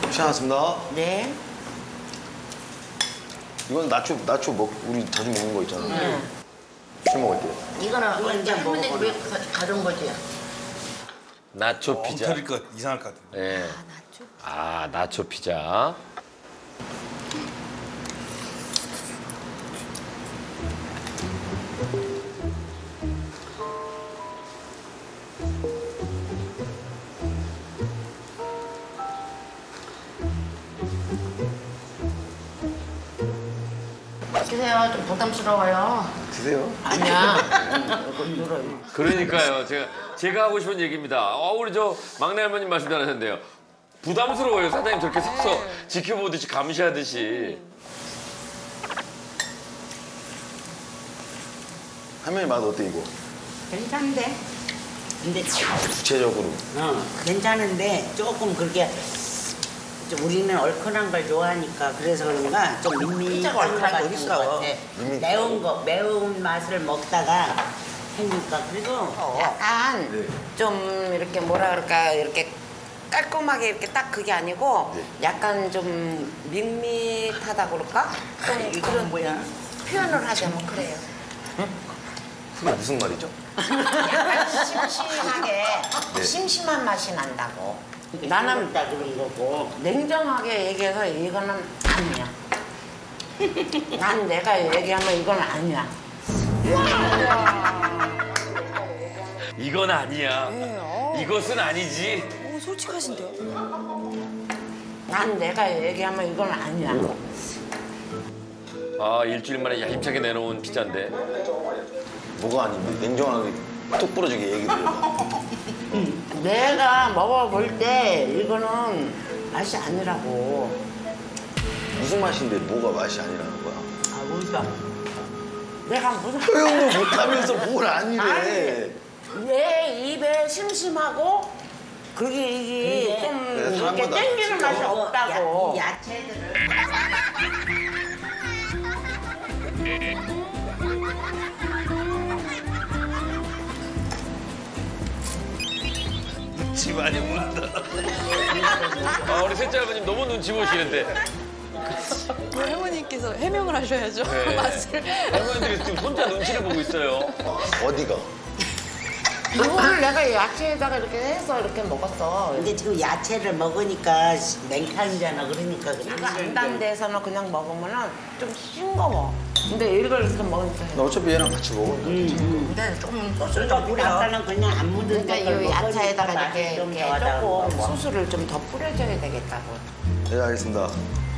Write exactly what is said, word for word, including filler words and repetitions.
시원하습니다. 네. 이건 나초 나초 먹 우리 자주 먹는 거 있잖아. 응. 술 먹을 때. 이거는 이건 이제 이제 할머니 먹어보라. 왜 가- 가져온 거지? 나초 피자. 엉터릴 것 이상할 것 같아. 예. 아, 나초 피자. 드세요. 좀 부담스러워요. 드세요. 아니야. 이거 들어요. 그러니까요. 제가 제가 하고 싶은 얘기입니다. 어, 우리 저 막내 할머님 말씀 잘하셨는데요. 부담스러워요. 사장님 저렇게 서서 지켜보듯이 감시하듯이. 할머니 맛 어때 이거? 괜찮은데? 근데 구체적으로. 어, 괜찮은데 조금 그렇게 좀 우리는 얼큰한 걸 좋아하니까 그래서 그런가 좀 밋밋한 진짜 거 얼큰한 거 같은 있어. 것 같아. 밋밋한 매운 거, 매운 맛을 먹다가 하니까 그래도 약간 네. 좀 이렇게 뭐라 그럴까 이렇게 깔끔하게 이렇게 딱 그게 아니고 네. 약간 좀 밋밋하다 그럴까? 좀 이건 뭐야? 표현을 하자면 그래요. 그게 무슨 말이죠? 약간 심심하게 네. 심심한 맛이 난다고. 나는 다 그런 거고. 냉정하게 얘기해서 이거는 아니야. 난 내가 얘기하면 이건 아니야. 이건 아니야. 이것은 아니지. 오, 솔직하신데요? 난 내가 얘기하면 이건 아니야. 아, 일주일 만에 야심차게 내놓은 피자인데. 뭐가 아닌데 냉정하게 톡 부러지게 얘기를 해봐. 내가 먹어볼 때 이거는 맛이 아니라고. 무슨 맛인데 뭐가 맛이 아니라는 거야? 아, 뭔가. 내가 무슨. 표현도 못하면서 뭘 아니래. 내 입에 심심하고 그게 이게 근데 좀 네, 이렇게 사람마다 땡기는 진짜 맛이 없다고. 야, 야채들을 눈치 많이 본다. 아, 우리 셋째 할머님 너무 눈치 보시는데. 그 할머님께서 해명을 하셔야죠. 네. 맛을. 할머니들이 지금 혼자 눈치를 보고 있어요. 어디가? 이거를 내가 야채에다가 이렇게 해서 이렇게 먹었어. 근데 지금 야채를 먹으니까 냉탕이잖아. 그러니까 이거 그런 안 단 데서는 그냥 먹으면은 좀 싱거워. 근데 이걸 이렇게 먹으니까. 나 어차피 얘랑 같이 먹으니까. 근데 좀 소스를 더 뿌려. 아까는 그냥 안 묻은 그러니까 걸 이 먹으니까 야채에다가 맛이 이렇게, 좀 이렇게 더하다는 조금 거고. 소스를 좀 더 뿌려줘야 되겠다고. 네 알겠습니다.